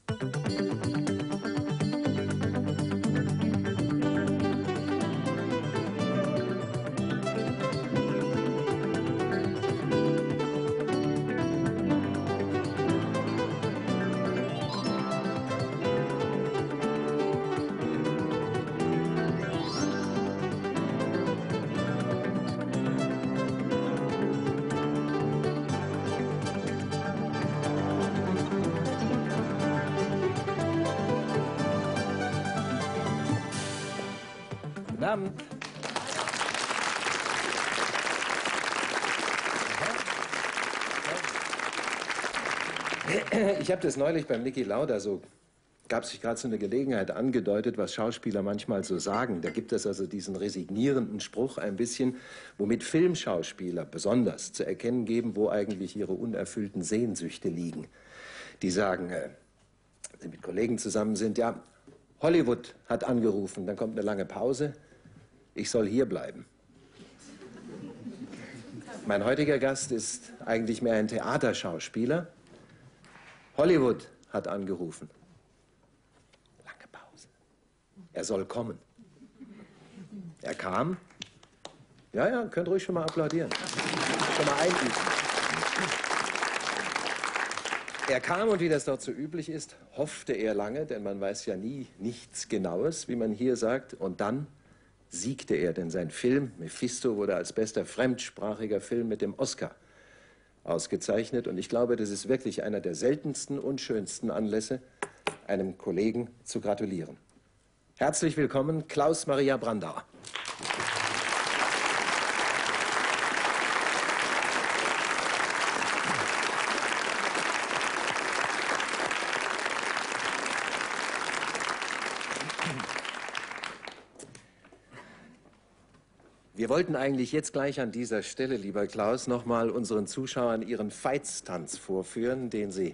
Guten Abend. Ich habe das neulich beim Niki Lauda so, gab sich gerade so eine Gelegenheit angedeutet, was Schauspieler manchmal so sagen. Da gibt es also diesen resignierenden Spruch ein bisschen, womit Filmschauspieler besonders zu erkennen geben, wo eigentlich ihre unerfüllten Sehnsüchte liegen. Die sagen, wenn sie mit Kollegen zusammen sind, ja, Hollywood hat angerufen, dann kommt eine lange Pause. Ich soll hier bleiben. Mein heutiger Gast ist eigentlich mehr ein Theaterschauspieler. Hollywood hat angerufen. Lange Pause. Er soll kommen. Er kam. Ja, ja, könnt ruhig schon mal applaudieren. Schon mal einüben. Er kam und wie das dort so üblich ist, hoffte er lange, denn man weiß ja nie nichts Genaues, wie man hier sagt, und dann siegte er, denn sein Film Mephisto wurde als bester fremdsprachiger Film mit dem Oscar ausgezeichnet. Und ich glaube, das ist wirklich einer der seltensten und schönsten Anlässe, einem Kollegen zu gratulieren. Herzlich willkommen, Klaus Maria Brandauer. Wir wollten eigentlich jetzt gleich an dieser Stelle, lieber Klaus, nochmal unseren Zuschauern Ihren Veitstanz vorführen, den Sie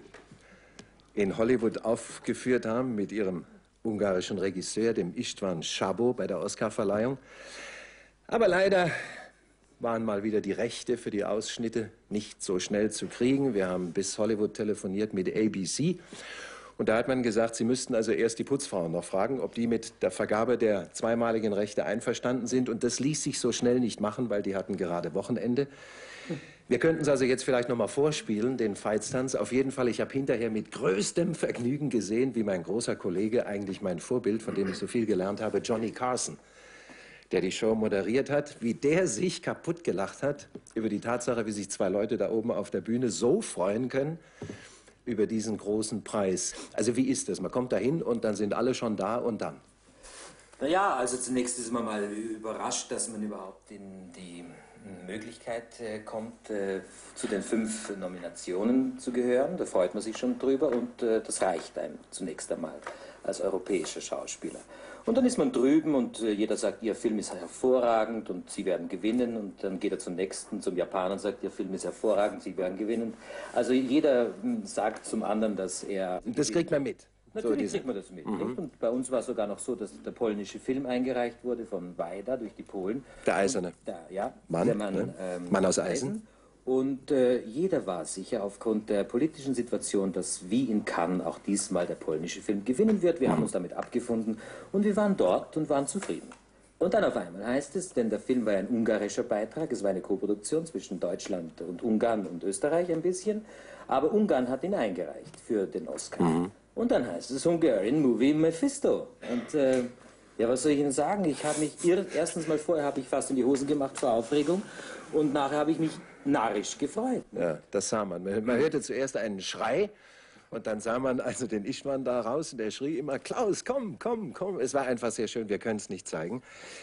in Hollywood aufgeführt haben mit Ihrem ungarischen Regisseur, dem István Szabó, bei der Oscarverleihung. Aber leider waren mal wieder die Rechte für die Ausschnitte nicht so schnell zu kriegen. Wir haben bis Hollywood telefoniert mit ABC. Und da hat man gesagt, Sie müssten also erst die Putzfrauen noch fragen, ob die mit der Vergabe der zweimaligen Rechte einverstanden sind. Und das ließ sich so schnell nicht machen, weil die hatten gerade Wochenende. Wir könnten es also jetzt vielleicht noch mal vorspielen, den Veitstanz. Auf jeden Fall, ich habe hinterher mit größtem Vergnügen gesehen, wie mein großer Kollege, eigentlich mein Vorbild, von dem ich so viel gelernt habe, Johnny Carson, der die Show moderiert hat, wie der sich kaputt gelacht hat über die Tatsache, wie sich zwei Leute da oben auf der Bühne so freuen können über diesen großen Preis. Also wie ist das? Man kommt da hin und dann sind alle schon da und dann? Naja, also zunächst ist man mal überrascht, dass man überhaupt in die Möglichkeit kommt, zu den 5 Nominationen zu gehören. Da freut man sich schon drüber und das reicht einem zunächst einmal als europäischer Schauspieler. Und dann ist man drüben und jeder sagt, Ihr Film ist hervorragend und Sie werden gewinnen. Und dann geht er zum nächsten, zum Japaner und sagt, Ihr Film ist hervorragend, Sie werden gewinnen. Also jeder sagt zum anderen, dass er... Das kriegt man mit. Natürlich kriegt man das mit. Und bei uns war es sogar noch so, dass der polnische Film eingereicht wurde von Wajda durch die Polen. Der Eiserne. Mann, der Mann, ne? Mann aus Eisen. Und jeder war sicher aufgrund der politischen Situation, dass wie in Cannes auch diesmal der polnische Film gewinnen wird. Wir haben uns damit abgefunden und wir waren dort und waren zufrieden. Und dann auf einmal heißt es, denn der Film war ja ein ungarischer Beitrag, es war eine Koproduktion zwischen Deutschland und Ungarn und Österreich ein bisschen, aber Ungarn hat ihn eingereicht für den Oscar. Und dann heißt es Hungarian Movie Mephisto. Und ja, was soll ich Ihnen sagen? Ich habe mich erstens mal vorher habe ich fast in die Hosen gemacht vor Aufregung und nachher habe ich mich narrisch gefreut. Ja, das sah man. Man hörte zuerst einen Schrei und dann sah man also den István da raus und der schrie immer, Klaus, komm, komm, komm. Es war einfach sehr schön, wir können es nicht zeigen.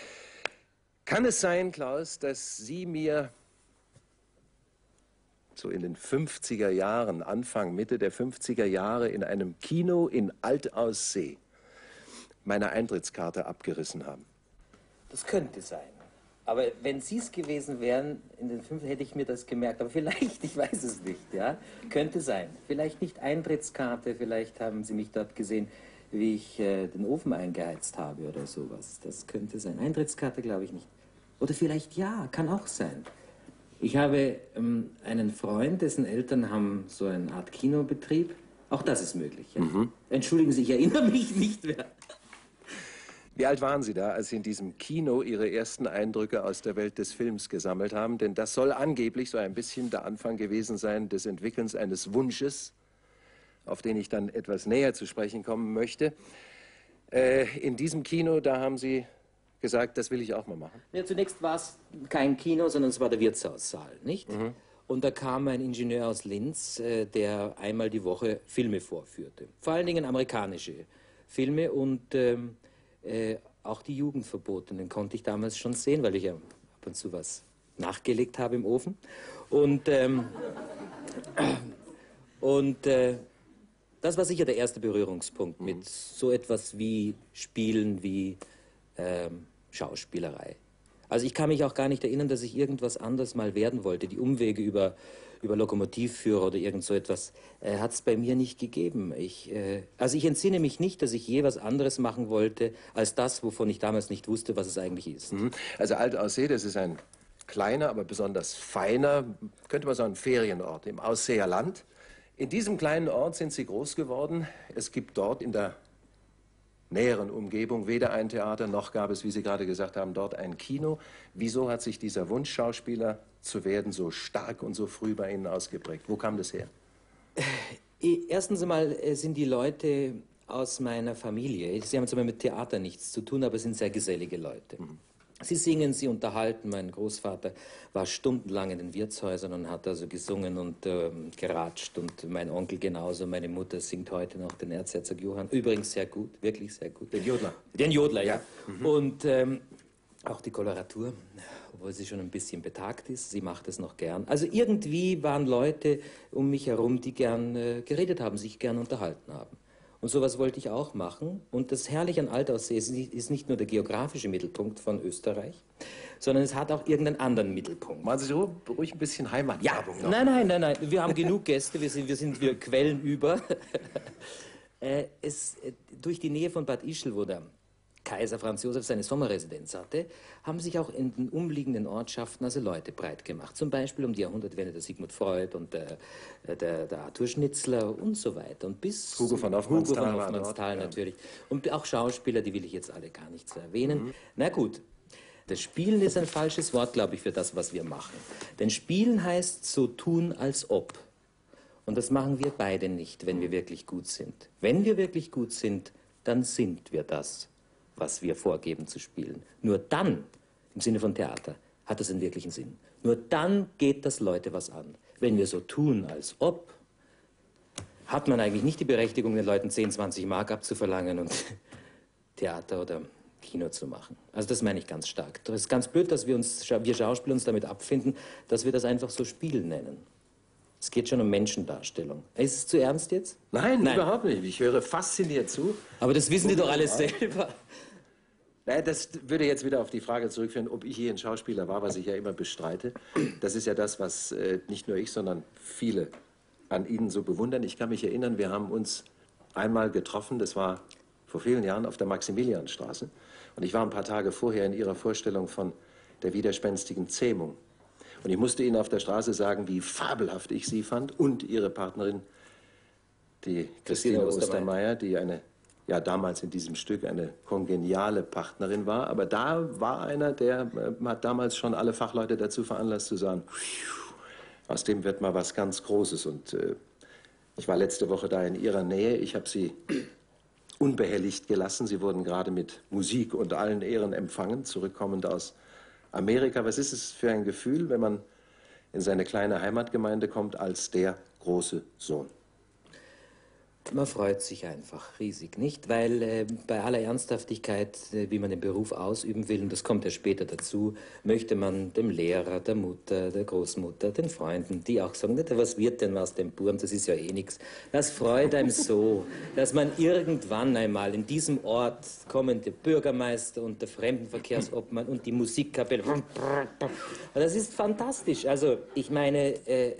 Kann es sein, Klaus, dass Sie mir so in den 50er Jahren, Anfang, Mitte der 50er Jahre in einem Kino in Altaussee meine Eintrittskarte abgerissen haben? Das könnte sein. Aber wenn Sie es gewesen wären, in den 50 hätte ich mir das gemerkt. Aber vielleicht, ich weiß es nicht, ja. Könnte sein. Vielleicht nicht Eintrittskarte, vielleicht haben Sie mich dort gesehen, wie ich den Ofen eingeheizt habe oder sowas. Das könnte sein. Eintrittskarte glaube ich nicht. Oder vielleicht ja, kann auch sein. Ich habe einen Freund, dessen Eltern haben so eine Art Kinobetrieb Auch das ist möglich. Ja. Entschuldigen Sie, ich erinnere mich nicht mehr. Wie alt waren Sie da, als Sie in diesem Kino Ihre ersten Eindrücke aus der Welt des Films gesammelt haben? Denn das soll angeblich so ein bisschen der Anfang gewesen sein des Entwickelns eines Wunsches, auf den ich dann etwas näher zu sprechen kommen möchte. In diesem Kino, da haben Sie gesagt, das will ich auch mal machen. Ja, zunächst war es kein Kino, sondern es war der Wirtshaussaal, nicht? Und da kam ein Ingenieur aus Linz, der einmal die Woche Filme vorführte. Vor allen Dingen amerikanische Filme und auch die Jugendverbotenen konnte ich damals schon sehen, weil ich ja ab und zu was nachgelegt habe im Ofen. Und das war sicher der erste Berührungspunkt mit so etwas wie Spielen, wie Schauspielerei. Also ich kann mich auch gar nicht erinnern, dass ich irgendwas anderes mal werden wollte. Die Umwege über Lokomotivführer oder irgend so etwas hat es bei mir nicht gegeben. Also ich entsinne mich nicht, dass ich je was anderes machen wollte, als das, wovon ich damals nicht wusste, was es eigentlich ist. Also Alt-Aussee, das ist ein kleiner, aber besonders feiner, könnte man sagen, Ferienort im Ausseer Land. In diesem kleinen Ort sind Sie groß geworden. Es gibt dort in der näheren Umgebung weder ein Theater, noch gab es, wie Sie gerade gesagt haben, dort ein Kino. Wieso hat sich dieser Wunsch, Schauspieler zu werden, so stark und so früh bei Ihnen ausgeprägt? Wo kam das her? Erstens einmal sind die Leute aus meiner Familie, sie haben zwar mit Theater nichts zu tun, aber sind sehr gesellige Leute. Sie singen, sie unterhalten. Mein Großvater war stundenlang in den Wirtshäusern und hat also gesungen und geratscht. Und mein Onkel genauso. Meine Mutter singt heute noch den Erzherzog Johann. Übrigens sehr gut, wirklich sehr gut. Den Jodler. Den Jodler, ja. Und auch die Koloratur, obwohl sie schon ein bisschen betagt ist. Sie macht es noch gern. Also irgendwie waren Leute um mich herum, die gern geredet haben, sich gern unterhalten haben. Und sowas wollte ich auch machen. Und das Herrliche an Alt-Aussee ist nicht nur der geografische Mittelpunkt von Österreich, sondern es hat auch irgendeinen anderen Mittelpunkt. Machen Sie so ruhig ein bisschen Heimatwerbung noch. Nein. Wir haben genug Gäste, wir quellen über. Durch die Nähe von Bad Ischl, wo der Kaiser Franz Josef seine Sommerresidenz hatte, haben sich auch in den umliegenden Ortschaften also Leute breit gemacht. Zum Beispiel um die Jahrhundertwende der Sigmund Freud und der Arthur Schnitzler und so weiter. Und bis Hugo von Hoffmannsthal natürlich. Und auch Schauspieler, die will ich jetzt alle gar nicht so erwähnen. Na gut, das Spielen ist ein falsches Wort, glaube ich, für das, was wir machen. Denn Spielen heißt so tun, als ob. Und das machen wir beide nicht, wenn wir wirklich gut sind. Wenn wir wirklich gut sind, dann sind wir das, was wir vorgeben zu spielen. Nur dann, im Sinne von Theater, hat das einen wirklichen Sinn. Nur dann geht das Leute was an. Wenn wir so tun, als ob, hat man eigentlich nicht die Berechtigung, den Leuten 10, 20 Mark abzuverlangen und Theater oder Kino zu machen. Also das meine ich ganz stark. Das ist ganz blöd, dass wir Schauspieler uns damit abfinden, dass wir das einfach so Spielen nennen. Es geht schon um Menschendarstellung. Ist es zu ernst jetzt? Nein, überhaupt nicht. Ich höre fasziniert zu. Aber das wissen die doch alle selber. Naja, das würde jetzt wieder auf die Frage zurückführen, ob ich je ein Schauspieler war, was ich ja immer bestreite. Das ist ja das, was nicht nur ich, sondern viele an Ihnen so bewundern. Ich kann mich erinnern, wir haben uns einmal getroffen, das war vor vielen Jahren auf der Maximilianstraße. Und ich war ein paar Tage vorher in Ihrer Vorstellung von der widerspenstigen Zähmung. Und ich musste Ihnen auf der Straße sagen, wie fabelhaft ich Sie fand und Ihre Partnerin, die Christine Ostermeier, die ja damals in diesem Stück eine kongeniale Partnerin war. Aber da war einer, der hat damals schon alle Fachleute dazu veranlasst zu sagen, aus dem wird mal was ganz Großes. Und ich war letzte Woche da in Ihrer Nähe. Ich habe Sie unbehelligt gelassen. Sie wurden gerade mit Musik und allen Ehren empfangen, zurückkommend aus Amerika. Was ist es für ein Gefühl, wenn man in seine kleine Heimatgemeinde kommt als der große Sohn? Man freut sich einfach riesig, nicht? Weil bei aller Ernsthaftigkeit, wie man den Beruf ausüben will, und das kommt ja später dazu, möchte man dem Lehrer, der Mutter, der Großmutter, den Freunden, die auch sagen, was wird denn aus dem Burm, das ist ja eh nichts. Das freut einem so, dass man irgendwann einmal in diesem Ort kommen der Bürgermeister und der Fremdenverkehrsobmann und die Musikkapelle. Das ist fantastisch. Also ich meine,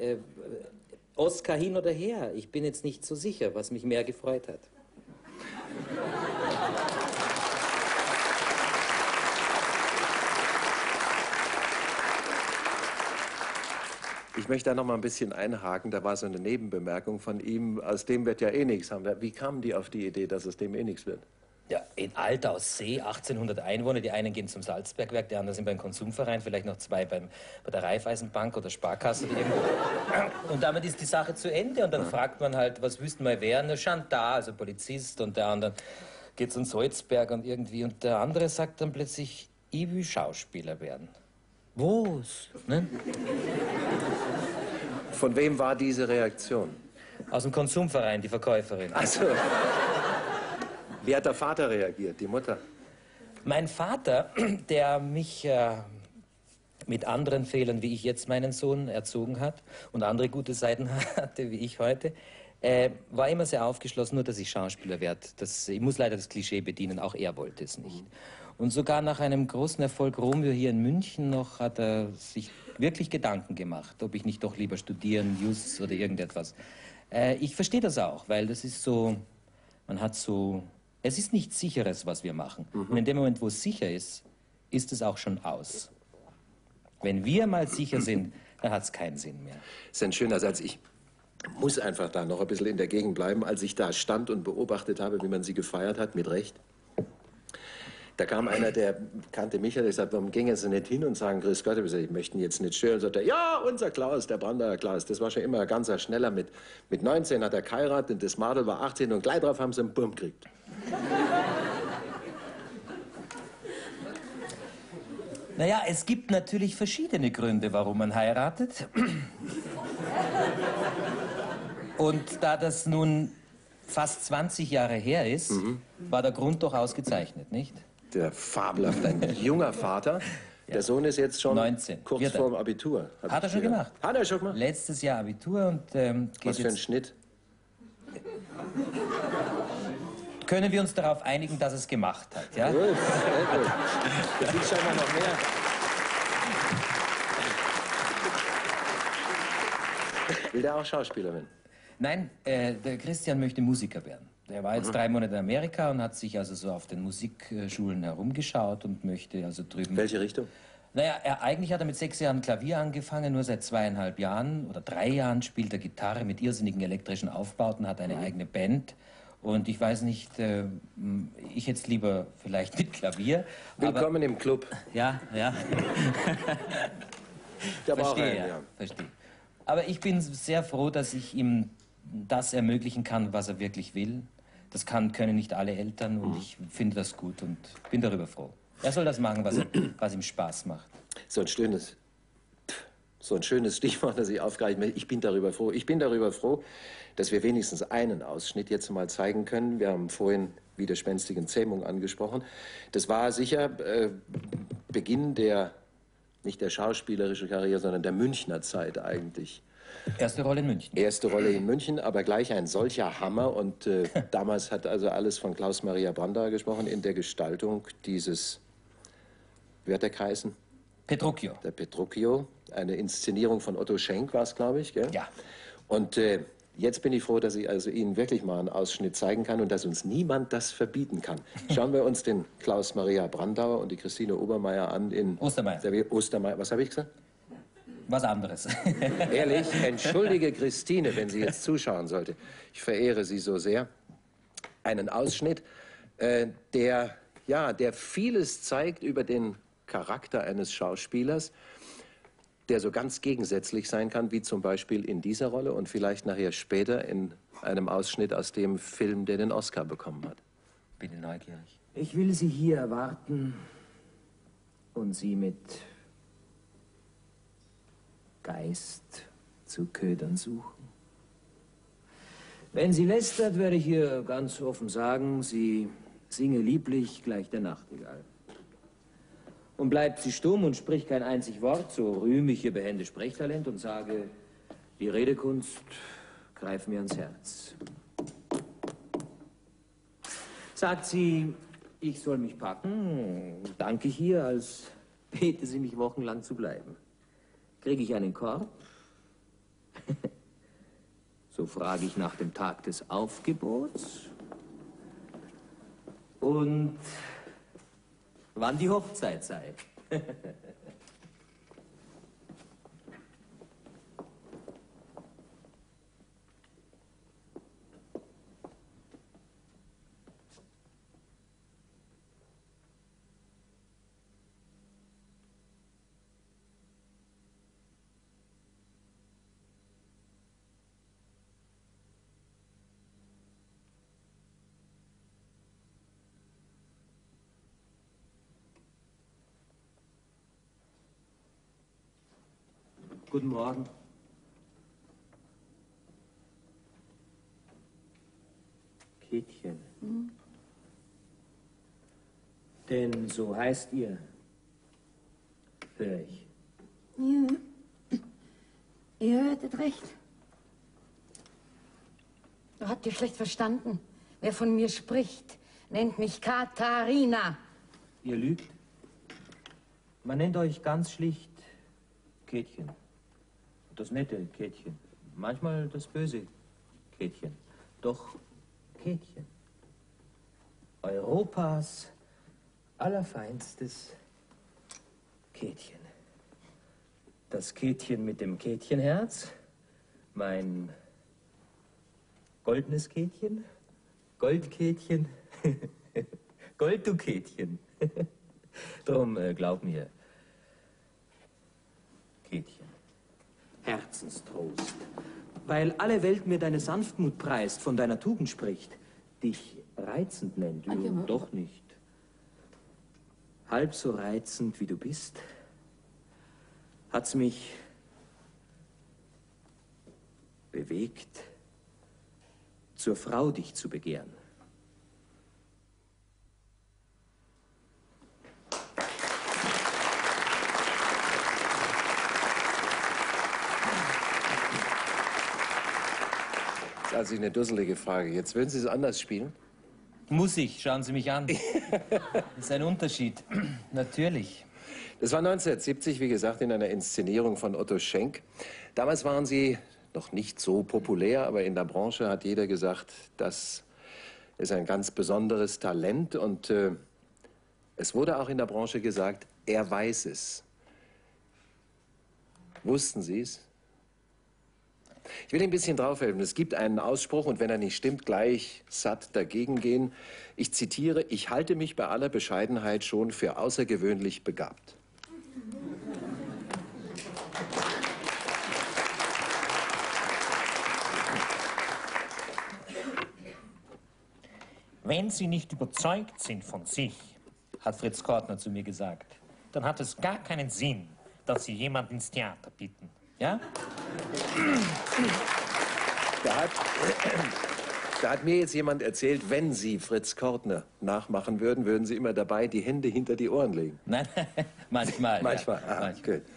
Oscar hin oder her. Ich bin jetzt nicht so sicher, was mich mehr gefreut hat. Ich möchte da noch mal ein bisschen einhaken. Da war so eine Nebenbemerkung von ihm, aus dem wird ja eh nichts. Wie kamen die auf die Idee, dass es dem eh nichts wird? Ja, in Alter aus See, 1800 Einwohner. Die einen gehen zum Salzbergwerk, die anderen sind beim Konsumverein, vielleicht noch zwei bei der Raiffeisenbank oder Sparkasse oder irgendwo. Und damit ist die Sache zu Ende. Und dann fragt man halt, was wüssten wir wer? Na, Chantal, also Polizist. Und der andere geht zum Salzberg und irgendwie. Und der andere sagt dann plötzlich, ich will Schauspieler werden. Was? Ne? Von wem war diese Reaktion? Aus dem Konsumverein, die Verkäuferin. Ach so. Wie hat der Vater reagiert, die Mutter? Mein Vater, der mich mit anderen Fehlern, wie ich jetzt meinen Sohn erzogen hat und andere gute Seiten hatte, wie ich heute, war immer sehr aufgeschlossen, nur dass ich Schauspieler werde. Ich muss leider das Klischee bedienen, auch er wollte es nicht. Und sogar nach einem großen Erfolg Romeo hier in München noch hat er sich wirklich Gedanken gemacht, ob ich nicht doch lieber studieren, Jus oder irgendetwas. Ich verstehe das auch, weil das ist so, man hat so, es ist nichts Sicheres, was wir machen. Und in dem Moment, wo es sicher ist, ist es auch schon aus. Wenn wir mal sicher sind, dann hat es keinen Sinn mehr. Das ist ein schöner Satz. Ich muss einfach da noch ein bisschen in der Gegend bleiben. Als ich da stand und beobachtet habe, wie man sie gefeiert hat, mit Recht, da kam einer, der kannte mich, der sagte, warum gingen Sie nicht hin und sagen, grüß Gott, ich möchte ihn jetzt nicht stören. Und sagte, ja, unser Klaus, der Brandauer Klaus, das war schon immer ein ganzer Schneller. Mit 19 hat er geheiratet und das Madel war 18 und gleich drauf haben sie einen Bumm gekriegt. Naja, es gibt natürlich verschiedene Gründe, warum man heiratet. Und da das nun fast 20 Jahre her ist, war der Grund doch ausgezeichnet, nicht? Der fabelhaft, ein junger Vater. Ja. Der Sohn ist jetzt schon 19. kurz vorm Abitur. Hat er schon gemacht? Hat er schon gemacht? Letztes Jahr Abitur und geht Was für ein Schnitt? Können wir uns darauf einigen, dass es gemacht hat, ja? Gut, sehr gut. Das ist scheinbar noch mehr. Will der auch Schauspieler werden? Nein, der Christian möchte Musiker werden. Er war jetzt 3 Monate in Amerika und hat sich also so auf den Musikschulen herumgeschaut und möchte also drüben... Welche Richtung? Naja, eigentlich hat er mit 6 Jahren Klavier angefangen, nur seit 2,5 Jahren oder 3 Jahren spielt er Gitarre mit irrsinnigen elektrischen Aufbauten, hat eine eigene Band. Und ich weiß nicht, ich jetzt lieber vielleicht mit Klavier. Willkommen aber, im Club. Ja, ja. Verstehe, ja. Verstehe. Aber ich bin sehr froh, dass ich ihm das ermöglichen kann, was er wirklich will. Das können nicht alle Eltern und ich finde das gut und bin darüber froh. Er soll das machen, was ihm Spaß macht. So ein schönes Stichwort, das ich aufgreifen will. Ich bin darüber froh. Ich bin darüber froh, dass wir wenigstens einen Ausschnitt jetzt mal zeigen können. Wir haben vorhin widerspenstigen Zähmung angesprochen. Das war sicher Beginn nicht der schauspielerischen Karriere, sondern der Münchner Zeit eigentlich. Erste Rolle in München. Erste Rolle in München, aber gleich ein solcher Hammer. Und damals hat also alles von Klaus Maria Brandauer gesprochen in der Gestaltung dieses, wie hat der geheißen? Petruchio. Der Petruchio, eine Inszenierung von Otto Schenk war es, glaube ich, gell? Ja. Und jetzt bin ich froh, dass ich also Ihnen wirklich mal einen Ausschnitt zeigen kann und dass uns niemand das verbieten kann. Schauen wir uns den Klaus Maria Brandauer und die Christine Obermeier an in... Ostermeier, was habe ich gesagt? Was anderes. Ehrlich, entschuldige Christine, wenn sie jetzt zuschauen sollte. Ich verehre sie so sehr. Einen Ausschnitt, der vieles zeigt über den Charakter eines Schauspielers, der so ganz gegensätzlich sein kann, wie zum Beispiel in dieser Rolle und vielleicht nachher später in einem Ausschnitt aus dem Film, der den Oscar bekommen hat. Bin neugierig. Ich will Sie hier erwarten und Sie mit Geist zu ködern suchen. Wenn sie lästert, werde ich ihr ganz offen sagen, sie singe lieblich gleich der Nachtigall. Und bleibt sie stumm und spricht kein einzig Wort, so rühme ich ihr behende Sprechtalent und sage, die Redekunst greift mir ans Herz. Sagt sie, ich soll mich packen, danke ich ihr, als bete sie mich wochenlang zu bleiben. Kriege ich einen Korb? So frage ich nach dem Tag des Aufgebots. Und wann die Hochzeit sei. Guten Morgen. Käthchen. Hm? Denn so heißt ihr. Hör ich. Ja. Ihr hörtet recht. Du habt ihr schlecht verstanden. Wer von mir spricht, nennt mich Katharina. Ihr lügt. Man nennt euch ganz schlicht Käthchen. Das nette Käthchen. Manchmal das böse Käthchen. Doch Käthchen. Europas allerfeinstes Käthchen. Das Käthchen mit dem Käthchenherz. Mein goldenes Käthchen. Goldkäthchen. Gold, du Käthchen. Drum glaub mir, Käthchen, Herzenstrost, weil alle Welt mir deine Sanftmut preist, von deiner Tugend spricht, dich reizend nennt, doch nicht. Halb so reizend, wie du bist, hat's mich bewegt, zur Frau dich zu begehren. Das ist also eine dusselige Frage. Jetzt würden Sie es anders spielen? Muss ich, schauen Sie mich an. Das ist ein Unterschied, natürlich. Das war 1970, wie gesagt, in einer Inszenierung von Otto Schenk. Damals waren Sie noch nicht so populär, aber in der Branche hat jeder gesagt, das ist ein ganz besonderes Talent. Und es wurde auch in der Branche gesagt, er weiß es. Wussten Sie es? Ich will Ihnen ein bisschen draufhelfen. Es gibt einen Ausspruch, und wenn er nicht stimmt, gleich satt dagegen gehen. Ich zitiere: Ich halte mich bei aller Bescheidenheit schon für außergewöhnlich begabt. Wenn Sie nicht überzeugt sind von sich, hat Fritz Kortner zu mir gesagt, dann hat es gar keinen Sinn, dass Sie jemanden ins Theater bitten. Ja? Da hat mir jetzt jemand erzählt, wenn Sie Fritz Kortner nachmachen würden, würden Sie immer dabei die Hände hinter die Ohren legen. Nein, manchmal. Manchmal, ja. manchmal. Gut.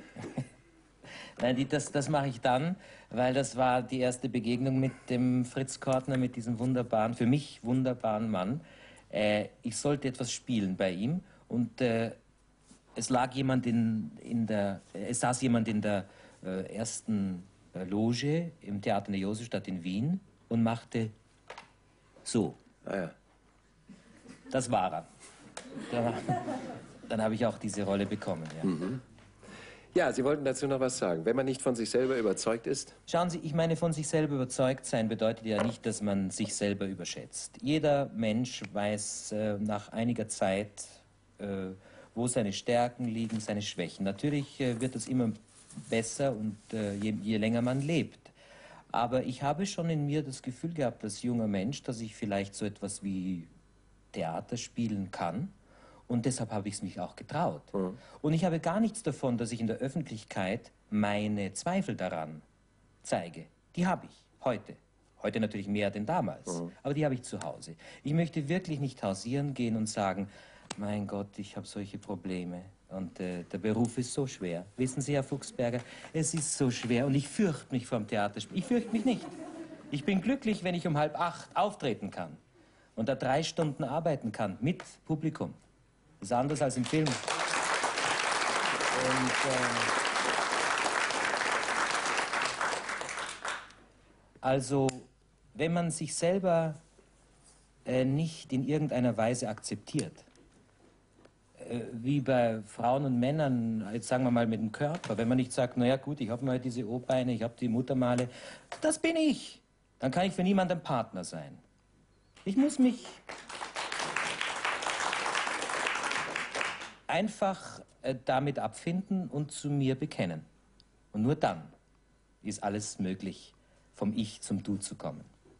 Nein, das mache ich dann, weil das war die erste Begegnung mit dem Fritz Kortner, mit diesem wunderbaren, für mich wunderbaren Mann. Ich sollte etwas spielen bei ihm und es lag jemand es saß jemand in der ersten Loge im Theater in der Josefstadt in Wien und machte so. Ah, ja. Das war er. Dann habe ich auch diese Rolle bekommen. Ja. Mhm. Ja, Sie wollten dazu noch was sagen. Wenn man nicht von sich selber überzeugt ist? Schauen Sie, ich meine, von sich selber überzeugt sein bedeutet ja nicht, dass man sich selber überschätzt. Jeder Mensch weiß nach einiger Zeit, wo seine Stärken liegen, seine Schwächen. Natürlich wird es immer besser und je länger man lebt. Aber ich habe schon in mir das Gefühl gehabt, als junger Mensch, dass ich vielleicht so etwas wie Theater spielen kann. Und deshalb habe ich es mich auch getraut. Mhm. Und ich habe gar nichts davon, dass ich in der Öffentlichkeit meine Zweifel daran zeige. Die habe ich heute. Heute natürlich mehr denn damals. Mhm. Aber die habe ich zu Hause. Ich möchte wirklich nicht hausieren gehen und sagen, mein Gott, ich habe solche Probleme. Und der Beruf ist so schwer. Wissen Sie, Herr Fuchsberger, es ist so schwer. Und ich fürchte mich vor dem Theaterspiel. Ich fürchte mich nicht. Ich bin glücklich, wenn ich um 7:30 auftreten kann. Und da 3 Stunden arbeiten kann mit Publikum. Das ist anders als im Film. Und, also, wenn man sich selber nicht in irgendeiner Weise akzeptiert, wie bei Frauen und Männern, jetzt sagen wir mal mit dem Körper, wenn man nicht sagt, naja gut, ich habe mal diese O-Beine, ich habe die Muttermale, das bin ich. Dann kann ich für niemanden Partner sein. Ich muss mich einfach damit abfinden und zu mir bekennen. Und nur dann ist alles möglich, vom Ich zum Du zu kommen.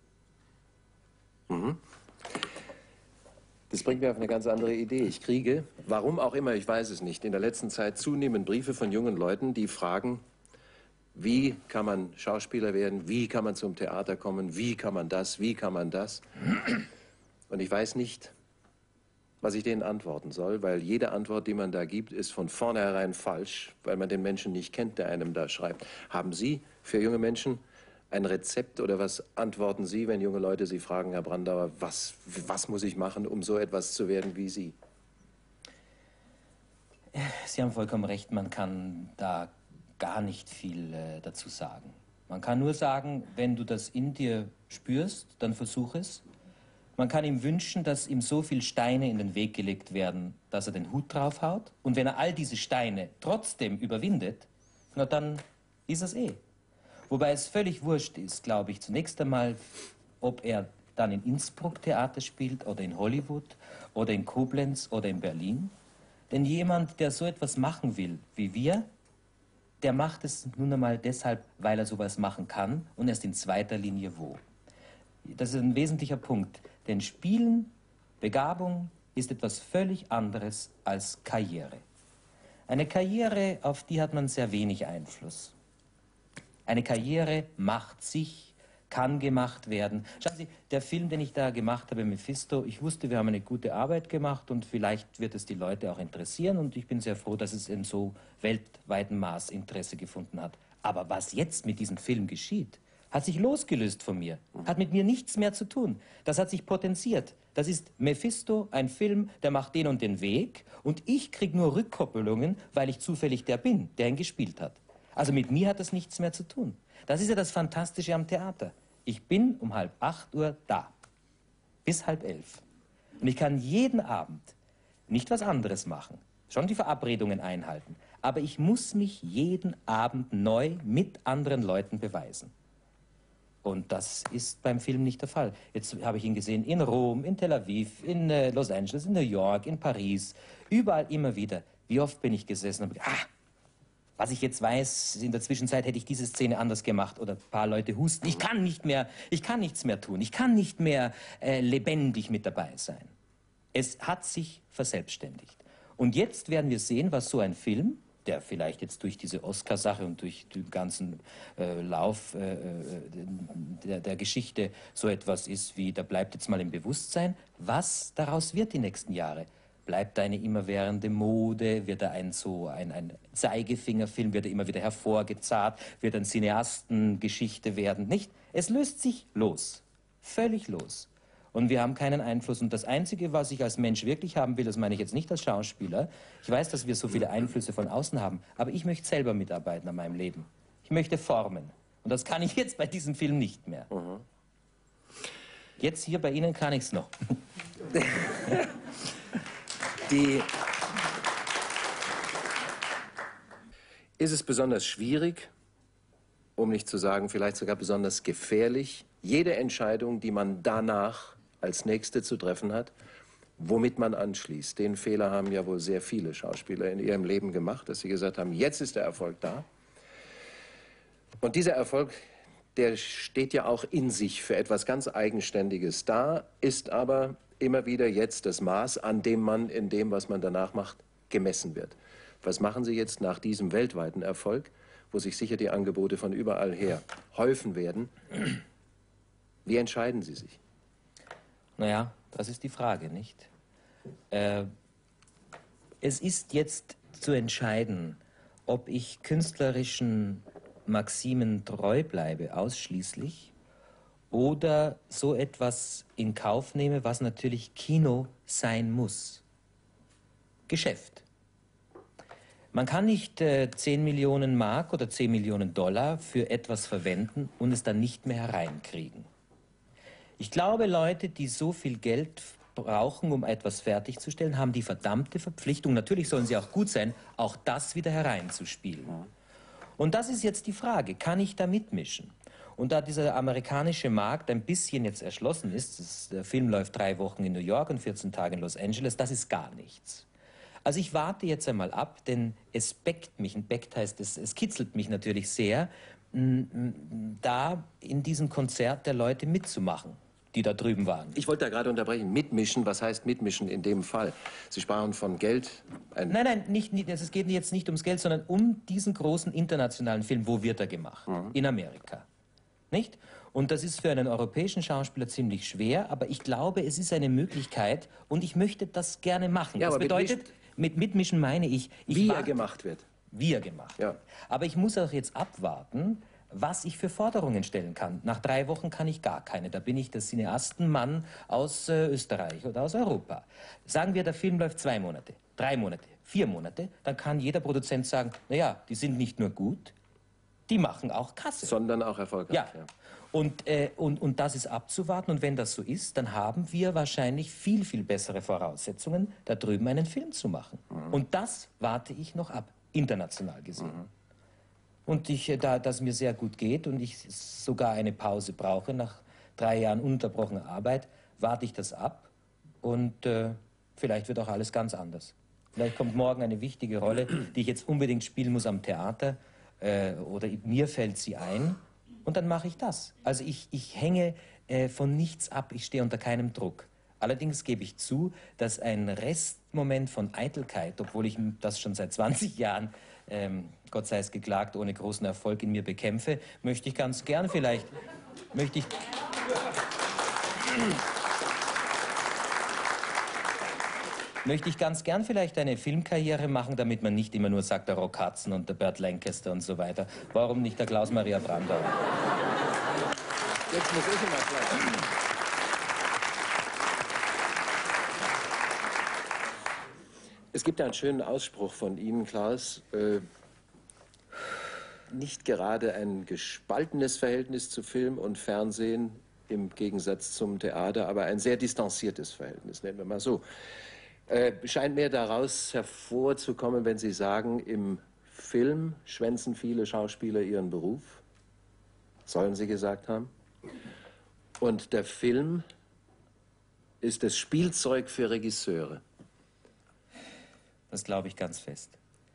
Mhm. Das bringt mir auf eine ganz andere Idee. Ich kriege, warum auch immer, ich weiß es nicht, in der letzten Zeit zunehmend Briefe von jungen Leuten, die fragen, Wie kann man Schauspieler werden? Wie kann man zum Theater kommen? Wie kann man das? Wie kann man das? Und ich weiß nicht, was ich denen antworten soll, weil jede Antwort, die man da gibt, ist von vornherein falsch, weil man den Menschen nicht kennt, der einem da schreibt. Haben Sie für junge Menschen ein Rezept oder was antworten Sie, wenn junge Leute Sie fragen, Herr Brandauer, was muss ich machen, um so etwas zu werden wie Sie? Sie haben vollkommen recht, man kann da gar nicht viel dazu sagen. Man kann nur sagen, wenn du das in dir spürst, dann versuch es. Man kann ihm wünschen, dass ihm so viele Steine in den Weg gelegt werden, dass er den Hut draufhaut. Und wenn er all diese Steine trotzdem überwindet, na dann ist es eh. Wobei es völlig wurscht ist, glaube ich, zunächst einmal, ob er dann in Innsbruck Theater spielt oder in Hollywood oder in Koblenz oder in Berlin. Denn jemand, der so etwas machen will wie wir, der macht es nun einmal deshalb, weil er sowas machen kann und erst in zweiter Linie wo. Das ist ein wesentlicher Punkt. Denn Spielen, Begabung ist etwas völlig anderes als Karriere. Eine Karriere, auf die hat man sehr wenig Einfluss. Eine Karriere macht sich, kann gemacht werden. Schauen Sie, der Film, den ich da gemacht habe, Mephisto, ich wusste, wir haben eine gute Arbeit gemacht und vielleicht wird es die Leute auch interessieren und ich bin sehr froh, dass es in so weltweitem Maß Interesse gefunden hat. Aber was jetzt mit diesem Film geschieht, hat sich losgelöst von mir, hat mit mir nichts mehr zu tun. Das hat sich potenziert. Das ist Mephisto, ein Film, der macht den und den Weg und ich kriege nur Rückkoppelungen, weil ich zufällig der bin, der ihn gespielt hat. Also mit mir hat das nichts mehr zu tun. Das ist ja das Fantastische am Theater. Ich bin um 7:30 da, bis 10:30. Und ich kann jeden Abend nicht was anderes machen, schon die Verabredungen einhalten, aber ich muss mich jeden Abend neu mit anderen Leuten beweisen. Und das ist beim Film nicht der Fall. Jetzt habe ich ihn gesehen in Rom, in Tel Aviv, in Los Angeles, in New York, in Paris, überall immer wieder. Wie oft bin ich gesessen und habe gedacht, was ich jetzt weiß, in der Zwischenzeit hätte ich diese Szene anders gemacht oder ein paar Leute husten. Ich kann nichts mehr tun. Ich kann nicht mehr lebendig mit dabei sein. Es hat sich verselbstständigt. Und jetzt werden wir sehen, was so ein Film, der vielleicht jetzt durch diese Oscar-Sache und durch den ganzen Lauf der Geschichte so etwas ist wie, da bleibt jetzt mal im Bewusstsein, was daraus wird die nächsten Jahre. Bleibt eine immerwährende Mode? Wird er ein Zeigefingerfilm? Wird er immer wieder hervorgezahnt? Wird ein Cineastengeschichte werden? Nicht? Es löst sich los. Völlig los. Und wir haben keinen Einfluss. Und das Einzige, was ich als Mensch wirklich haben will, das meine ich jetzt nicht als Schauspieler. Ich weiß, dass wir so viele Einflüsse von außen haben. Aber ich möchte selber mitarbeiten an meinem Leben. Ich möchte formen. Und das kann ich jetzt bei diesem Film nicht mehr. Jetzt hier bei Ihnen kann ich es noch. Ist es besonders schwierig, um nicht zu sagen, vielleicht sogar besonders gefährlich, jede Entscheidung, die man danach als nächste zu treffen hat, womit man anschließt? Den Fehler haben ja wohl sehr viele Schauspieler in ihrem Leben gemacht, dass sie gesagt haben, jetzt ist der Erfolg da. Und dieser Erfolg, der steht ja auch in sich für etwas ganz Eigenständiges. Da ist aber immer wieder jetzt das Maß, an dem man in dem, was man danach macht, gemessen wird. Was machen Sie jetzt nach diesem weltweiten Erfolg, wo sich sicher die Angebote von überall her häufen werden? Wie entscheiden Sie sich? Naja, das ist die Frage, nicht? Es ist jetzt zu entscheiden, ob ich künstlerischen Maximen treu bleibe, ausschließlich, oder so etwas in Kauf nehme, was natürlich Kino sein muss. Geschäft. Man kann nicht 10 Millionen Mark oder 10 Millionen Dollar für etwas verwenden und es dann nicht mehr hereinkriegen. Ich glaube, Leute, die so viel Geld brauchen, um etwas fertigzustellen, haben die verdammte Verpflichtung, natürlich sollen sie auch gut sein, auch das wieder hereinzuspielen. Und das ist jetzt die Frage, kann ich da mitmischen? Und da dieser amerikanische Markt ein bisschen jetzt erschlossen ist, der Film läuft 3 Wochen in New York und 14 Tage in Los Angeles, das ist gar nichts. Also ich warte jetzt einmal ab, denn es beckt mich, und beckt heißt, es kitzelt mich natürlich sehr, da in diesem Konzert der Leute mitzumachen, die da drüben waren. Ich wollte da gerade unterbrechen. Mitmischen, was heißt mitmischen in dem Fall? Sie sprachen von Geld. Nein, nein, es geht jetzt nicht ums Geld, sondern um diesen großen internationalen Film. Wo wird er gemacht? In Amerika. Nicht? Und das ist für einen europäischen Schauspieler ziemlich schwer, aber ich glaube, es ist eine Möglichkeit und ich möchte das gerne machen. Ja, das aber bedeutet, mit Mitmischen meine ich... Wie er gemacht wird. Wie er gemacht wird. Ja. Aber ich muss auch jetzt abwarten, was ich für Forderungen stellen kann. Nach 3 Wochen kann ich gar keine. Da bin ich der Cineastenmann aus Österreich oder aus Europa. Sagen wir, der Film läuft 2 Monate, 3 Monate, 4 Monate, dann kann jeder Produzent sagen, naja, die sind nicht nur gut, die machen auch Kasse. Sondern auch erfolgreich. Ja. Und das ist abzuwarten. Und wenn das so ist, dann haben wir wahrscheinlich viel, viel bessere Voraussetzungen, da drüben einen Film zu machen. Und das warte ich noch ab, international gesehen. Und da das mir sehr gut geht und ich sogar eine Pause brauche, nach 3 Jahren ununterbrochener Arbeit, warte ich das ab. Und vielleicht wird auch alles ganz anders. Vielleicht kommt morgen eine wichtige Rolle, die ich jetzt unbedingt spielen muss am Theater. Oder mir fällt sie ein. Und dann mache ich das. Also ich hänge von nichts ab, ich stehe unter keinem Druck. Allerdings gebe ich zu, dass ein Restmoment von Eitelkeit, obwohl ich das schon seit 20 Jahren, Gott sei es geklagt, ohne großen Erfolg in mir bekämpfe, möchte ich ganz gern vielleicht, möchte ich ganz gern vielleicht eine Filmkarriere machen, damit man nicht immer nur sagt, der Rock Hudson und der Burt Lancaster und so weiter. Warum nicht der Klaus-Maria Brandauer? Jetzt muss ich immer vielleicht. Es gibt einen schönen Ausspruch von Ihnen, Klaus. Nicht gerade ein gespaltenes Verhältnis zu Film und Fernsehen im Gegensatz zum Theater, aber ein sehr distanziertes Verhältnis, nennen wir mal so. Scheint mir daraus hervorzukommen, wenn Sie sagen, im Film schwänzen viele Schauspieler ihren Beruf. Sollen Sie gesagt haben. Und der Film ist das Spielzeug für Regisseure. Das glaube ich ganz fest.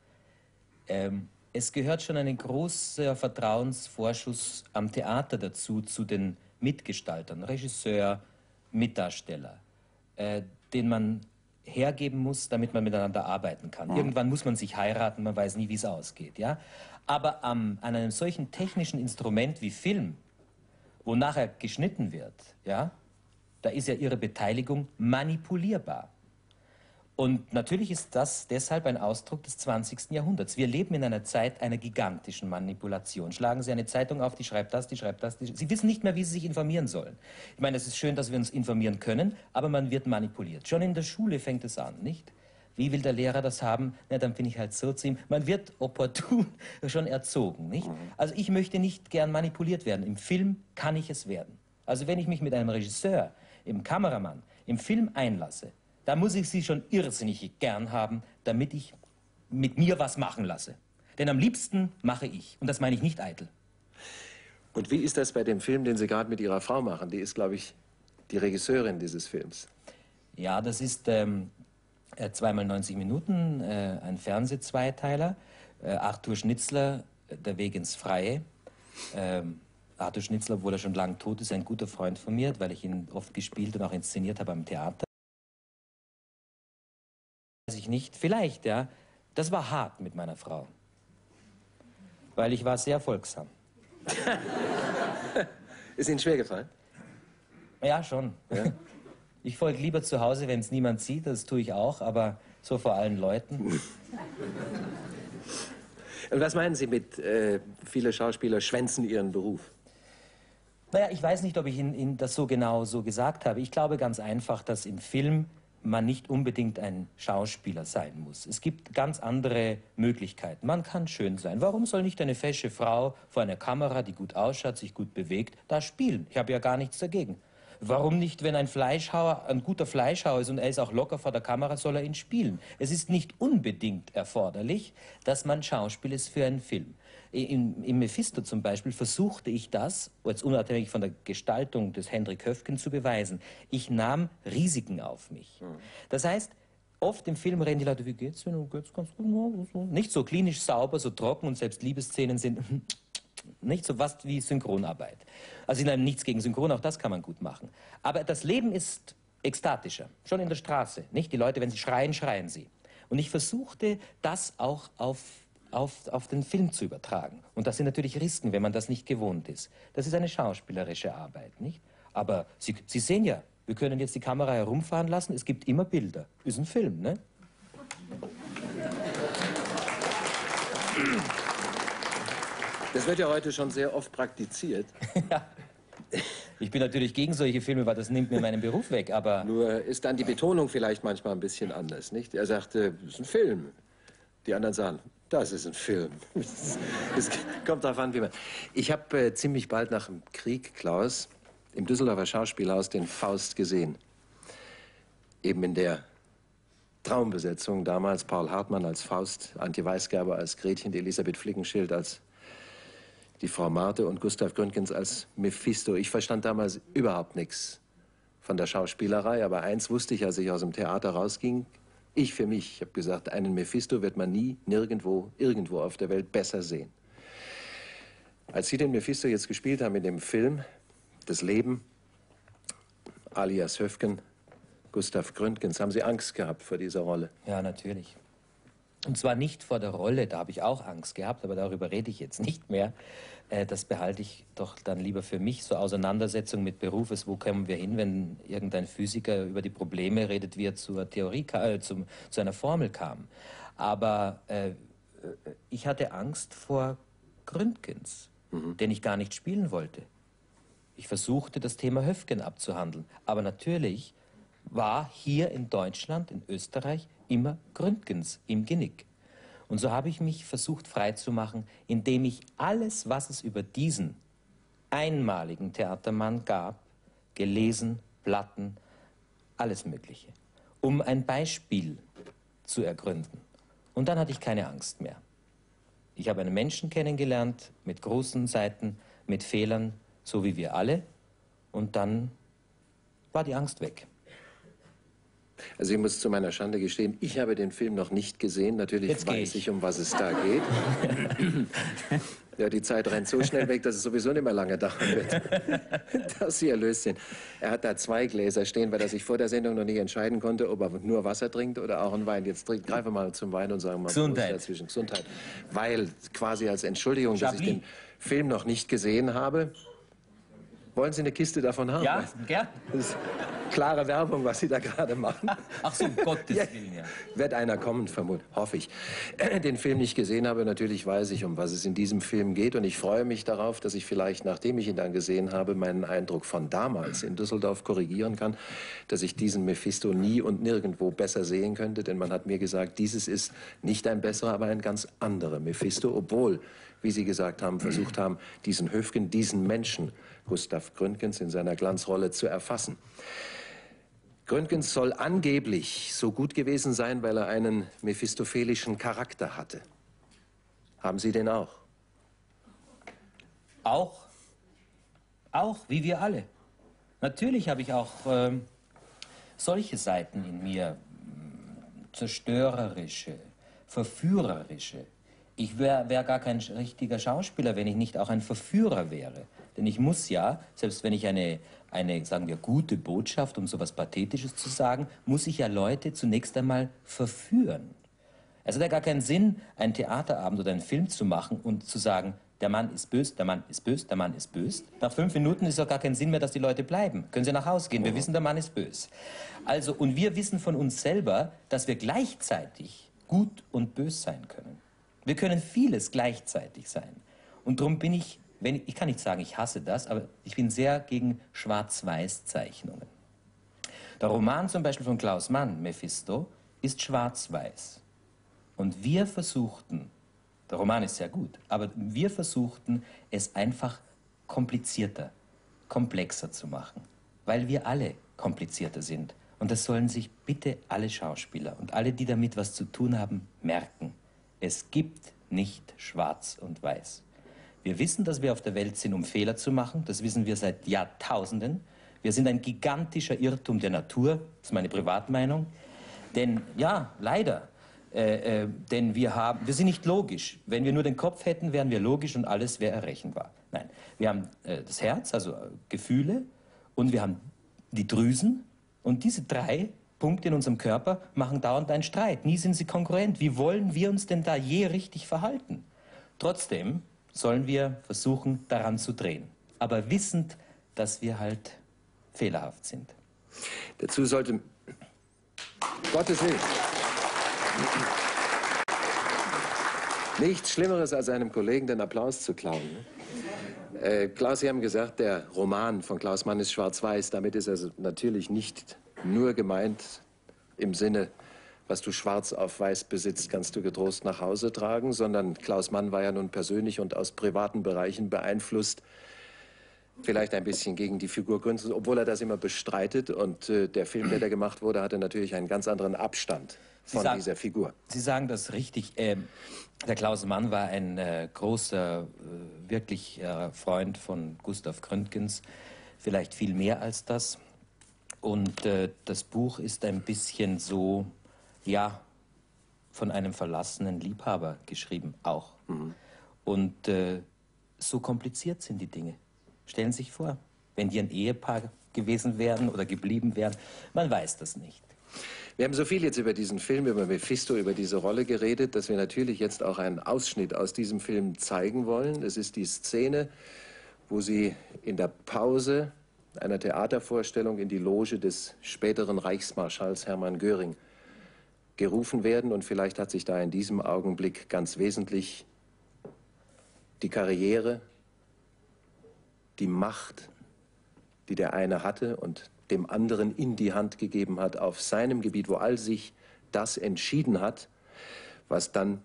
Es gehört schon ein großer Vertrauensvorschuss am Theater dazu, zu den Mitgestaltern, Regisseur, Mitdarsteller, den man hergeben muss, damit man miteinander arbeiten kann. Irgendwann muss man sich heiraten, man weiß nie, wie es ausgeht. Ja? Aber an einem solchen technischen Instrument wie Film, wo nachher geschnitten wird, ja, da ist ja Ihre Beteiligung manipulierbar. Und natürlich ist das deshalb ein Ausdruck des 20. Jahrhunderts. Wir leben in einer Zeit einer gigantischen Manipulation. Schlagen Sie eine Zeitung auf, die schreibt das, die schreibt das. Sie wissen nicht mehr, wie Sie sich informieren sollen. Ich meine, es ist schön, dass wir uns informieren können, aber man wird manipuliert. Schon in der Schule fängt es an, nicht? Wie will der Lehrer das haben? Na, dann bin ich halt so zu ihm. Man wird opportun schon erzogen, nicht? Also ich möchte nicht gern manipuliert werden. Im Film kann ich es werden. Also wenn ich mich mit einem Regisseur, im Kameramann, im Film einlasse, da muss ich sie schon irrsinnig gern haben, damit ich mit mir was machen lasse. Denn am liebsten mache ich. Und das meine ich nicht eitel. Und wie ist das bei dem Film, den Sie gerade mit Ihrer Frau machen? Die ist, glaube ich, die Regisseurin dieses Films. Ja, das ist 2 mal 90 Minuten, ein Fernseh-Zweiteiler. Arthur Schnitzler, Der Weg ins Freie. Arthur Schnitzler, obwohl er schon lang tot ist, ein guter Freund von mir, weil ich ihn oft gespielt und auch inszeniert habe am Theater. Weiß ich nicht, vielleicht, ja. Das war hart mit meiner Frau. Weil ich war sehr folgsam. Ist Ihnen schwer gefallen? Ja, schon. Ja? Ich folge lieber zu Hause, wenn es niemand sieht, das tue ich auch, aber so vor allen Leuten. Und was meinen Sie mit, viele Schauspieler schwänzen ihren Beruf? Naja, ich weiß nicht, ob ich Ihnen das so genau so gesagt habe. Ich glaube ganz einfach, dass im Film man nicht unbedingt ein Schauspieler sein muss. Es gibt ganz andere Möglichkeiten. Man kann schön sein. Warum soll nicht eine fesche Frau vor einer Kamera, die gut ausschaut, sich gut bewegt, da spielen? Ich habe ja gar nichts dagegen. Warum nicht, wenn ein Fleischhauer ein guter Fleischhauer ist und er ist auch locker vor der Kamera, soll er ihn spielen? Es ist nicht unbedingt erforderlich, dass man Schauspiel ist für einen Film. Im Mephisto zum Beispiel versuchte ich das, jetzt unabhängig von der Gestaltung des Hendrik Höfgen, zu beweisen. Ich nahm Risiken auf mich. Das heißt, oft im Film reden die Leute, wie geht's? Geht's ganz gut? Nicht so klinisch sauber, so trocken und selbst Liebesszenen sind nicht so was wie Synchronarbeit. Also nichts gegen Synchron, auch das kann man gut machen. Aber das Leben ist ekstatischer, schon in der Straße, nicht? Die Leute, wenn sie schreien, schreien sie. Und ich versuchte, das auch auf den Film zu übertragen. Und das sind natürlich Risiken, wenn man das nicht gewohnt ist. Das ist eine schauspielerische Arbeit, nicht? Aber Sie sehen ja, wir können jetzt die Kamera herumfahren lassen, es gibt immer Bilder. Ist ein Film, ne? Das wird ja heute schon sehr oft praktiziert. Ja. Ich bin natürlich gegen solche Filme, weil das nimmt mir meinen Beruf weg, aber... Nur ist dann die Betonung vielleicht manchmal ein bisschen anders, nicht? Er sagte, das ist ein Film. Die anderen sagen, das ist ein Film. Es kommt darauf an, wie man... Ich habe ziemlich bald nach dem Krieg, Klaus, im Düsseldorfer Schauspielhaus den Faust gesehen. Eben in der Traumbesetzung damals. Paul Hartmann als Faust, Antje Weisgerber als Gretchen, die Elisabeth Flickenschild als die Frau Marthe und Gustav Gründgens als Mephisto. Ich verstand damals überhaupt nichts von der Schauspielerei, aber eins wusste ich, als ich aus dem Theater rausging. Ich für mich, ich habe gesagt, einen Mephisto wird man nie, nirgendwo, irgendwo auf der Welt besser sehen. Als Sie den Mephisto jetzt gespielt haben in dem Film, Das Leben, alias Höfgen, Gustav Gründgens, haben Sie Angst gehabt vor dieser Rolle? Ja, natürlich. Und zwar nicht vor der Rolle, da habe ich auch Angst gehabt, aber darüber rede ich jetzt nicht mehr. Das behalte ich doch dann lieber für mich, so Auseinandersetzung mit Berufes. Wo kommen wir hin, wenn irgendein Physiker über die Probleme redet, wie er zur Theorie, zu einer Formel kam. Aber ich hatte Angst vor Gründgens, den ich gar nicht spielen wollte. Ich versuchte, das Thema Höfgen abzuhandeln. Aber natürlich war hier in Deutschland, in Österreich, immer Gründgens im Genick. Und so habe ich mich versucht freizumachen, indem ich alles, was es über diesen einmaligen Theatermann gab, gelesen, Platten, alles Mögliche, um ein Beispiel zu ergründen. Und dann hatte ich keine Angst mehr. Ich habe einen Menschen kennengelernt mit großen Seiten, mit Fehlern, so wie wir alle. Und dann war die Angst weg. Also ich muss zu meiner Schande gestehen, ich habe den Film noch nicht gesehen. Natürlich weiß ich, um was es da geht. Ja, die Zeit rennt so schnell weg, dass es sowieso nicht mehr lange dauern wird, dass Sie erlöst sind. Er hat da 2 Gläser stehen, weil er sich vor der Sendung noch nicht entscheiden konnte, ob er nur Wasser trinkt oder auch einen Wein. Jetzt greifen wir mal zum Wein und sagen mal Gesundheit. Dazwischen. Gesundheit. Weil quasi als Entschuldigung, dass ich den Film noch nicht gesehen habe. Wollen Sie eine Kiste davon haben? Ja, gern. Das ist klare Werbung, was Sie da gerade machen. Ach so, um Gottes Willen, ja. Wird einer kommen, vermutlich, hoffe ich. Den Film nicht gesehen habe, natürlich weiß ich, um was es in diesem Film geht. Und ich freue mich darauf, dass ich vielleicht, nachdem ich ihn dann gesehen habe, meinen Eindruck von damals in Düsseldorf korrigieren kann, dass ich diesen Mephisto nie und nirgendwo besser sehen könnte. Denn man hat mir gesagt, dieses ist nicht ein besserer, aber ein ganz anderer Mephisto. Obwohl, wie Sie gesagt haben, versucht haben, diesen Höfgen, diesen Menschen, Gustav Gründgens, in seiner Glanzrolle zu erfassen. Gründgens soll angeblich so gut gewesen sein, weil er einen mephistophelischen Charakter hatte. Haben Sie den auch? Auch. Auch, wie wir alle. Natürlich habe ich auch solche Seiten in mir. Zerstörerische, verführerische. Ich wäre gar kein richtiger Schauspieler, wenn ich nicht auch ein Verführer wäre. Denn ich muss ja, selbst wenn ich eine, sagen wir, gute Botschaft, um so etwas Pathetisches zu sagen, muss ich ja Leute zunächst einmal verführen. Es hat ja gar keinen Sinn, einen Theaterabend oder einen Film zu machen und zu sagen, der Mann ist böse, der Mann ist böse, der Mann ist böse. Nach 5 Minuten ist doch gar kein Sinn mehr, dass die Leute bleiben. Können sie nach Hause gehen, wir wissen, der Mann ist böse. Also, und wir wissen von uns selber, dass wir gleichzeitig gut und böse sein können. Wir können vieles gleichzeitig sein. Und darum bin ich, ich kann nicht sagen, ich hasse das, aber ich bin sehr gegen Schwarz-Weiß-Zeichnungen. Der Roman zum Beispiel von Klaus Mann, Mephisto, ist schwarz-weiß. Und wir versuchten, der Roman ist sehr gut, aber wir versuchten, es einfach komplizierter, komplexer zu machen, weil wir alle komplizierter sind. Und das sollen sich bitte alle Schauspieler und alle, die damit was zu tun haben, merken. Es gibt nicht schwarz und weiß. Wir wissen, dass wir auf der Welt sind, um Fehler zu machen. Das wissen wir seit Jahrtausenden. Wir sind ein gigantischer Irrtum der Natur. Das ist meine Privatmeinung. Denn, ja, leider, Denn wir sind nicht logisch. Wenn wir nur den Kopf hätten, wären wir logisch und alles wäre errechenbar. Nein, wir haben das Herz, also Gefühle, und wir haben die Drüsen. Und diese 3 Punkte in unserem Körper machen dauernd einen Streit. Nie sind sie konkurrent. Wie wollen wir uns denn da je richtig verhalten? Trotzdem sollen wir versuchen, daran zu drehen. Aber wissend, dass wir halt fehlerhaft sind. Dazu sollte... Gottes Willen. Nichts Schlimmeres, als einem Kollegen den Applaus zu klauen. Klaus, Sie haben gesagt, der Roman von Klaus Mann ist schwarz-weiß. Damit ist also natürlich nicht nur gemeint im Sinne, was du schwarz auf weiß besitzt, kannst du getrost nach Hause tragen, sondern Klaus Mann war ja nun persönlich und aus privaten Bereichen beeinflusst, vielleicht ein bisschen gegen die Figur Gründgens, obwohl er das immer bestreitet. Und der Film, der da gemacht wurde, hatte natürlich einen ganz anderen Abstand von dieser Figur. Sie sagen das richtig. Der Klaus Mann war ein großer, wirklich Freund von Gustav Gründgens. Vielleicht viel mehr als das. Und das Buch ist ein bisschen so, ja, von einem verlassenen Liebhaber geschrieben, auch. Mhm. Und so kompliziert sind die Dinge. Stellen Sie sich vor, wenn die ein Ehepaar gewesen wären oder geblieben wären, man weiß das nicht. Wir haben so viel jetzt über diesen Film, über Mephisto, über diese Rolle geredet, dass wir natürlich jetzt auch einen Ausschnitt aus diesem Film zeigen wollen. Es ist die Szene, wo Sie in der Pause einer Theatervorstellung in die Loge des späteren Reichsmarschalls Hermann Göring gerufen werden. Und vielleicht hat sich da in diesem Augenblick ganz wesentlich die Karriere, die Macht, die der eine hatte und dem anderen in die Hand gegeben hat, auf seinem Gebiet, wo all sich das entschieden hat, was dann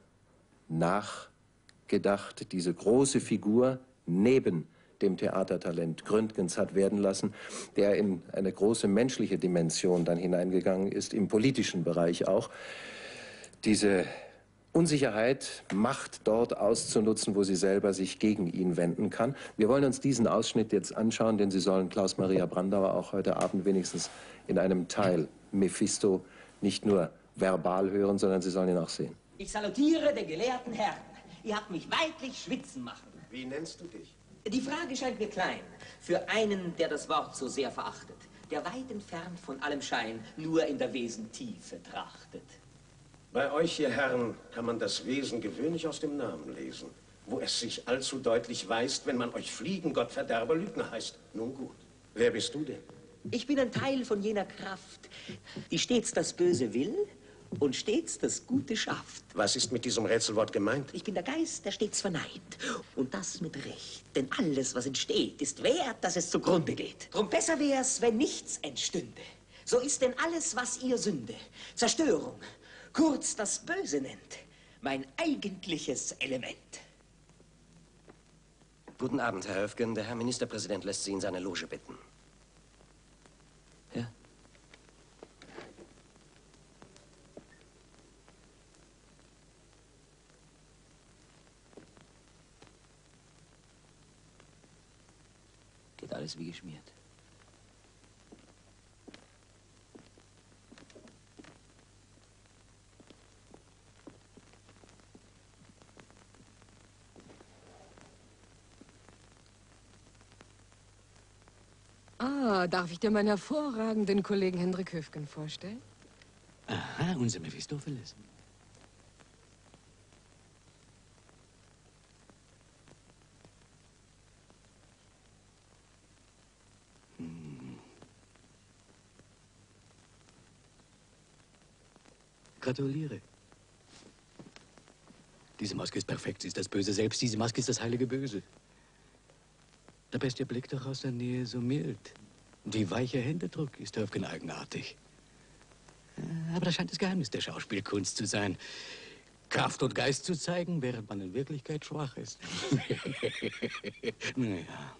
nachgedacht diese große Figur neben dem Theatertalent Gründgens hat werden lassen, der in eine große menschliche Dimension dann hineingegangen ist, im politischen Bereich auch. Diese Unsicherheit, Macht dort auszunutzen, wo sie selber sich gegen ihn wenden kann. Wir wollen uns diesen Ausschnitt jetzt anschauen, denn Sie sollen Klaus-Maria Brandauer auch heute Abend wenigstens in einem Teil Mephisto nicht nur verbal hören, sondern Sie sollen ihn auch sehen. Ich salutiere den gelehrten Herrn. Ihr habt mich weidlich schwitzen machen. Wie nennst du dich? Die Frage scheint mir klein, für einen, der das Wort so sehr verachtet, der weit entfernt von allem Schein nur in der Wesentiefe trachtet. Bei euch, ihr Herren, kann man das Wesen gewöhnlich aus dem Namen lesen, wo es sich allzu deutlich weist, wenn man euch Fliegen, Gottverderber, Lügner heißt. Nun gut, wer bist du denn? Ich bin ein Teil von jener Kraft, die stets das Böse will und stets das Gute schafft. Was ist mit diesem Rätselwort gemeint? Ich bin der Geist, der stets verneint. Und das mit Recht. Denn alles, was entsteht, ist wert, dass es zugrunde geht. Drum besser wär's, wenn nichts entstünde. So ist denn alles, was ihr Sünde, Zerstörung, kurz das Böse nennt, mein eigentliches Element. Guten Abend, Herr Höfgen. Der Herr Ministerpräsident lässt Sie in seine Loge bitten. Ja. Geht alles wie geschmiert. Ah, darf ich dir meinen hervorragenden Kollegen Hendrik Höfgen vorstellen? Aha, unser Mephistopheles. Gratuliere. Diese Maske ist perfekt. Sie ist das Böse selbst. Diese Maske ist das heilige Böse. Dabei ist Ihr Blick doch aus der Nähe so mild. Die weiche Händedruck ist Höfgen eigenartig. Aber das scheint das Geheimnis der Schauspielkunst zu sein. Kraft und Geist zu zeigen, während man in Wirklichkeit schwach ist. Naja.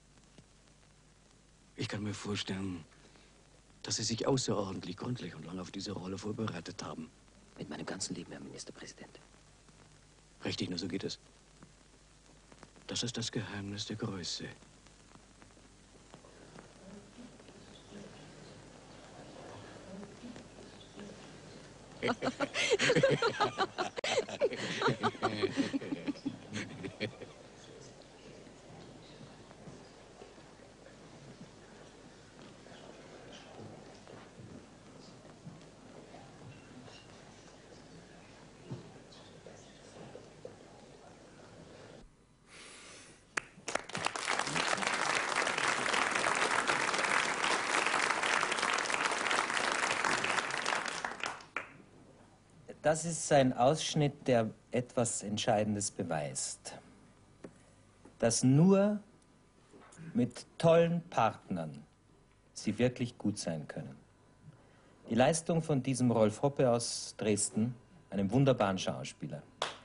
Ich kann mir vorstellen, dass Sie sich außerordentlich gründlich und lange auf diese Rolle vorbereitet haben. Mit meinem ganzen Leben, Herr Ministerpräsident. Richtig, nur so geht es. Das ist das Geheimnis der Größe. Das ist ein Ausschnitt, der etwas Entscheidendes beweist. Dass nur mit tollen Partnern sie wirklich gut sein können. Die Leistung von diesem Rolf Hoppe aus Dresden, einem wunderbaren Schauspieler.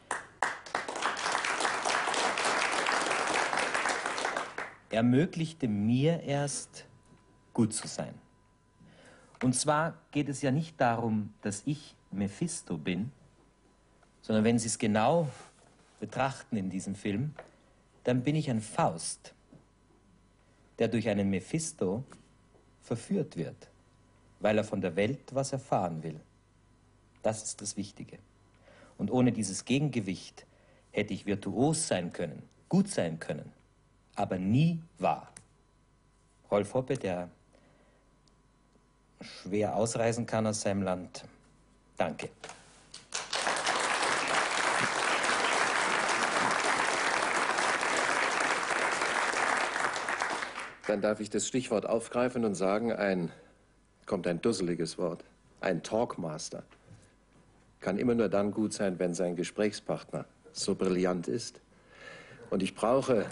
Ermöglichte mir erst, gut zu sein. Und zwar geht es ja nicht darum, dass ich Mephisto bin, sondern wenn Sie es genau betrachten in diesem Film, dann bin ich ein Faust, der durch einen Mephisto verführt wird, weil er von der Welt was erfahren will. Das ist das Wichtige. Und ohne dieses Gegengewicht hätte ich virtuos sein können, gut sein können, aber nie wahr. Rolf Hoppe, der schwer ausreisen kann aus seinem Land. Danke. Dann darf ich das Stichwort aufgreifen und sagen, kommt ein dusseliges Wort, ein Talkmaster kann immer nur dann gut sein, wenn sein Gesprächspartner so brillant ist. Und ich brauche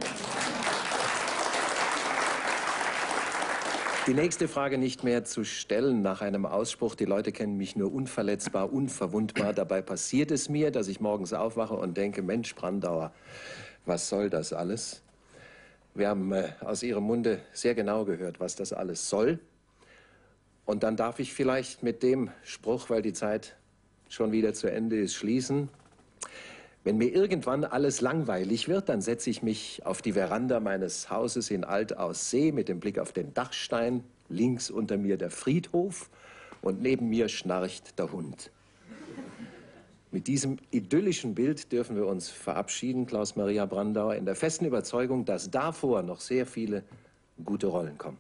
die nächste Frage nicht mehr zu stellen nach einem Ausspruch. Die Leute kennen mich nur unverletzbar, unverwundbar. Dabei passiert es mir, dass ich morgens aufwache und denke, Mensch, Brandauer, was soll das alles? Wir haben aus Ihrem Munde sehr genau gehört, was das alles soll. Und dann darf ich vielleicht mit dem Spruch, weil die Zeit schon wieder zu Ende ist, schließen. Wenn mir irgendwann alles langweilig wird, dann setze ich mich auf die Veranda meines Hauses in Altaussee mit dem Blick auf den Dachstein, links unter mir der Friedhof und neben mir schnarcht der Hund. Mit diesem idyllischen Bild dürfen wir uns verabschieden, Klaus-Maria Brandauer, in der festen Überzeugung, dass davor noch sehr viele gute Rollen kommen.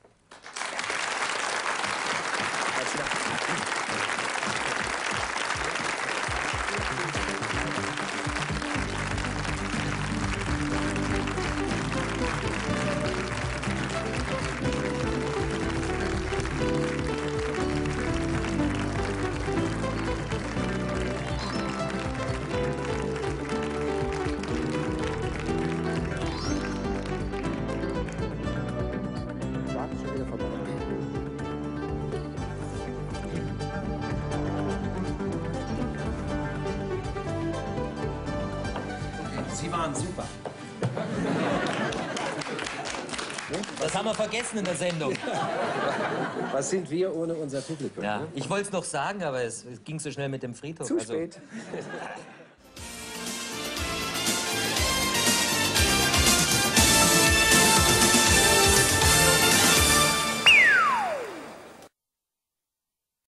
Sie waren super. Das haben wir vergessen in der Sendung. Was sind wir ohne unser Publikum? Ja, ich wollte es noch sagen, aber es ging so schnell mit dem Friedhof. Zu spät.